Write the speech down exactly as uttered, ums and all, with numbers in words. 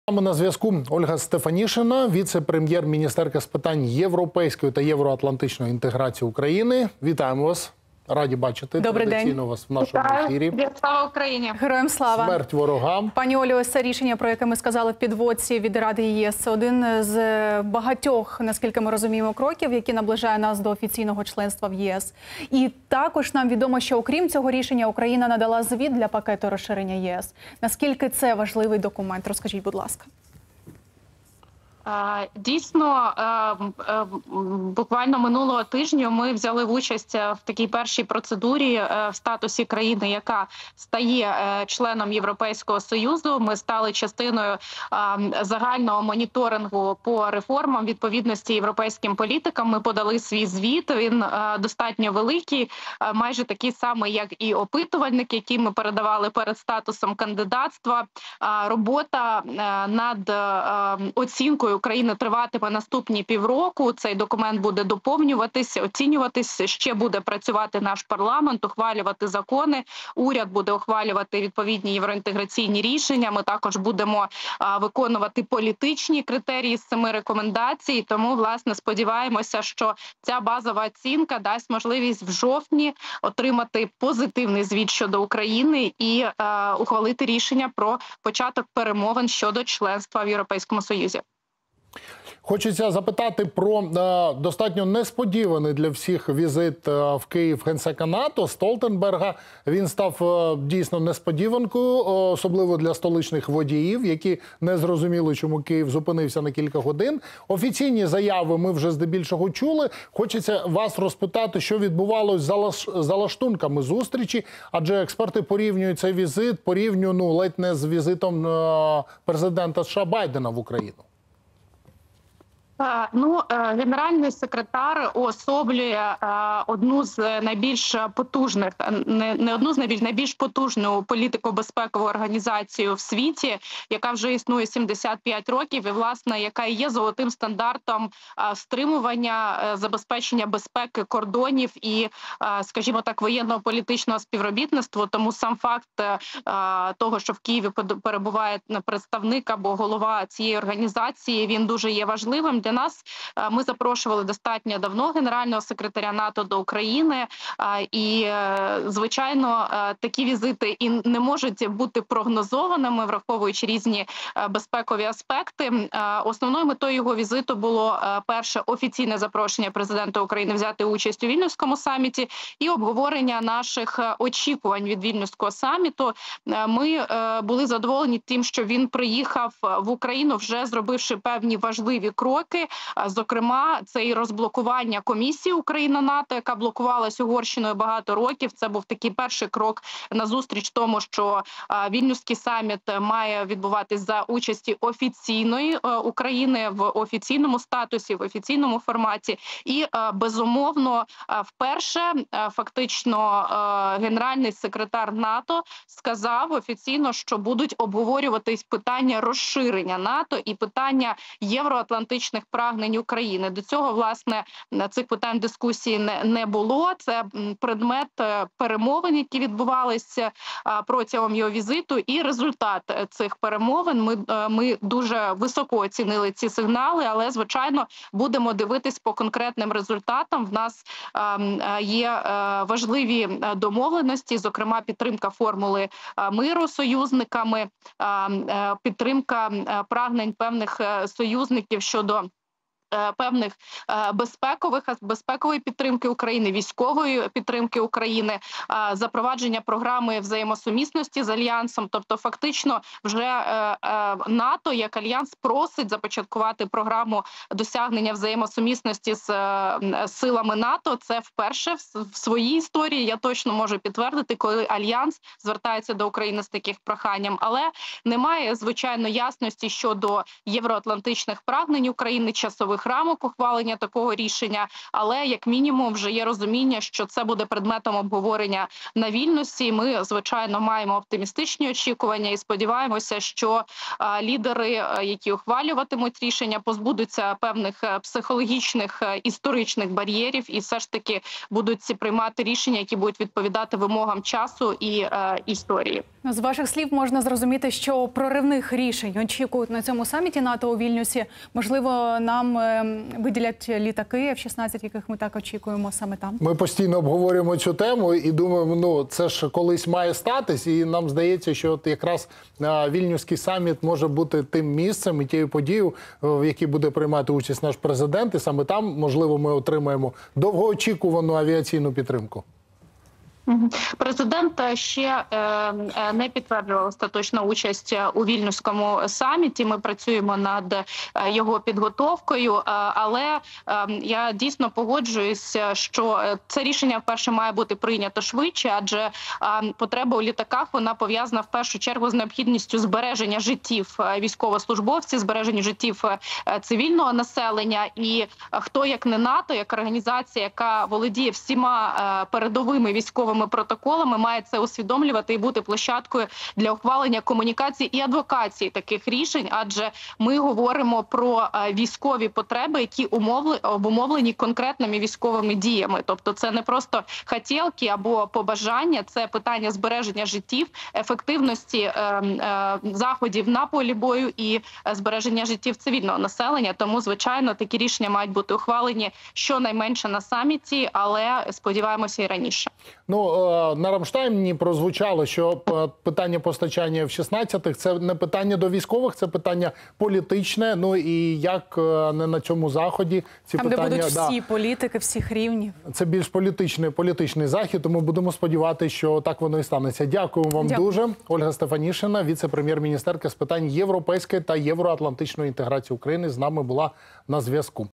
На зв'язку Ольга Стефанішина, віце-прем'єр-міністерка з питань європейської та євроатлантичної інтеграції України. Вітаємо вас. Раді бачити Добрий традиційно день. вас в нашому ефірі. Слава Україні! Героям слава! Смерть ворогам! Пані Олю, ось це рішення, про яке ми сказали в підводці від Ради ЄС, це один з багатьох, наскільки ми розуміємо, кроків, які наближає нас до офіційного членства в ЄС. І також нам відомо, що окрім цього рішення Україна надала звіт для пакету розширення ЄС. Наскільки це важливий документ? Розкажіть, будь ласка. Дійсно, буквально минулого тижня ми взяли участь в такій першій процедурі в статусі країни, яка стає членом Європейського Союзу. Ми стали частиною загального моніторингу по реформам відповідності європейським політикам. Ми подали свій звіт, він достатньо великий, майже такий самий, як і опитувальник, який ми передавали перед статусом кандидатства. Робота над оцінкою України триватиме наступні півроку. Цей документ буде доповнюватися, оцінюватися, ще буде працювати наш парламент, ухвалювати закони, уряд буде ухвалювати відповідні євроінтеграційні рішення. Ми також будемо а, виконувати політичні критерії з цими рекомендацій. Тому, власне, сподіваємося, що ця базова оцінка дасть можливість в жовтні отримати позитивний звіт щодо України і а, ухвалити рішення про початок перемовин щодо членства в Європейському Союзі. Хочеться запитати про е, достатньо несподіваний для всіх візит е, в Київ генсека НАТО Столтенберга. Він став е, дійсно несподіванкою, е, особливо для столичних водіїв, які не зрозуміли, чому Київ зупинився на кілька годин. Офіційні заяви ми вже здебільшого чули. Хочеться вас розпитати, що відбувалось за, лаш, за лаштунками зустрічі, адже експерти порівнюють цей візит, порівнюють, ну, ледь не з візитом е, президента США Байдена в Україну. Ну, генеральний секретар уособлює одну з найбільш потужних, не, не одну з найбільш, найбільш потужну політико-безпекову організацію в світі, яка вже існує сімдесят п'ять років і, власне, яка є золотим стандартом стримування, забезпечення безпеки кордонів і, скажімо так, воєнно-політичного співробітництва. Тому сам факт того, що в Києві перебуває представник або голова цієї організації, він дуже є важливим для нас. Ми запрошували достатньо давно генерального секретаря НАТО до України, і, звичайно, такі візити і не можуть бути прогнозованими, враховуючи різні безпекові аспекти. Основною метою його візиту було, перше, офіційне запрошення президента України взяти участь у Вільнюському саміті і обговорення наших очікувань від Вільнюського саміту. Ми були задоволені тим, що він приїхав в Україну, вже зробивши певні важливі кроки. Зокрема, це і розблокування комісії Україна-НАТО, яка блокувалась Угорщиною багато років. Це був такий перший крок назустріч тому, що Вільнюський саміт має відбуватись за участі офіційної України в офіційному статусі, в офіційному форматі. І, безумовно, вперше фактично генеральний секретар НАТО сказав офіційно, що будуть обговорюватись питання розширення НАТО і питання євроатлантичних прагнень України. До цього, власне, цих питань дискусії не, не було. Це предмет перемовин, які відбувалися протягом його візиту, і результат цих перемовин. Ми, ми дуже високо оцінили ці сигнали, але, звичайно, будемо дивитись по конкретним результатам. В нас є важливі домовленості, зокрема, підтримка формули миру союзниками, підтримка прагнень певних союзників щодо певних безпекових безпекової підтримки України, військової підтримки України, запровадження програми взаємосумісності з Альянсом. Тобто, фактично, вже НАТО як Альянс просить започаткувати програму досягнення взаємосумісності з силами НАТО. Це вперше в своїй історії, я точно можу підтвердити, коли Альянс звертається до України з таких проханням. Але немає, звичайно, ясності щодо євроатлантичних прагнень України, часових фінансових рамок ухвалення такого рішення, але як мінімум вже є розуміння, що це буде предметом обговорення на Вільнюсі. Ми, звичайно, маємо оптимістичні очікування і сподіваємося, що лідери, які ухвалюватимуть рішення, позбудуться певних психологічних історичних бар'єрів і все ж таки будуть приймати рішення, які будуть відповідати вимогам часу і е, історії. З ваших слів можна зрозуміти, що проривних рішень очікують на цьому саміті НАТО у Вільнюсі. Можливо, нам е, виділять літаки еф шістнадцять, яких ми так очікуємо саме там. Ми постійно обговорюємо цю тему і думаємо, ну це ж колись має статись, і нам здається, що от якраз а, Вільнюський саміт може бути тим місцем і тією подією, в якій буде приймати участь наш президент, і саме там, можливо, ми отримаємо довгоочікувану авіаційну підтримку. Президент ще не підтверджував остаточну участь у Вільнюському саміті. Ми працюємо над його підготовкою, але я дійсно погоджуюся, що це рішення вперше має бути прийнято швидше, адже потреба у літаках вона пов'язана в першу чергу з необхідністю збереження життів військовослужбовців, збереження життів цивільного населення. І хто як не НАТО, як організація, яка володіє всіма передовими військовими протоколами, має це усвідомлювати і бути площадкою для ухвалення комунікації і адвокації таких рішень, адже ми говоримо про військові потреби, які обумовлені конкретними військовими діями. Тобто це не просто хотєлки або побажання, це питання збереження життів, ефективності е, е, заходів на полі бою і збереження життів цивільного населення. Тому, звичайно, такі рішення мають бути ухвалені щонайменше на саміті, але сподіваємося і раніше. Ну, на Рамштайні прозвучало, що питання постачання еф шістнадцять – це не питання до військових, це питання політичне. Ну і як не на цьому заході ці там, питання... де будуть да, всі політики, всіх рівнів. Це більш політичний, політичний захід, тому будемо сподіватися, що так воно і станеться. Дякую вам Дякую. дуже. Ольга Стефанішина, віце-прем'єр-міністерка з питань європейської та євроатлантичної інтеграції України, з нами була на зв'язку.